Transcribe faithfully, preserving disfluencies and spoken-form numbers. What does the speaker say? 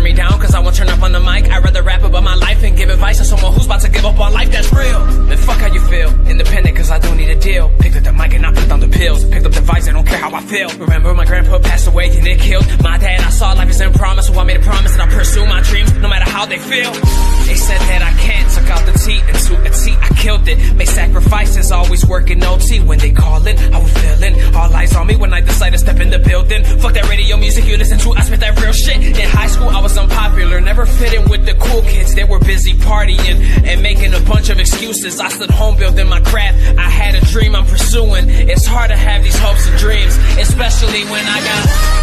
me down cause I won't turn up on the mic. I'd rather rap about my life and give advice to someone who's about to give up on life that's real. Then fuck how you feel, independent cause I don't need a deal. Picked up the mic and I put down the pills. Picked up the vice, I don't care how I feel. Remember my grandpa passed away and it killed my dad. I saw life is in promise, so I made a promise that I'll pursue my dreams no matter how they feel. They said that I can't, took out the T and to a T I killed it. Made sacrifices, always working O T. When they callin', I was feeling all eyes on me when I decided to step in the building. Fuck that radio music you listen to, I spit that real shit. In high school I was unpopular, never fit in with the cool kids. They were busy partying and making a bunch of excuses. I stood home building my craft, I had a dream I'm pursuing. It's hard to have these hopes and dreams, especially when I got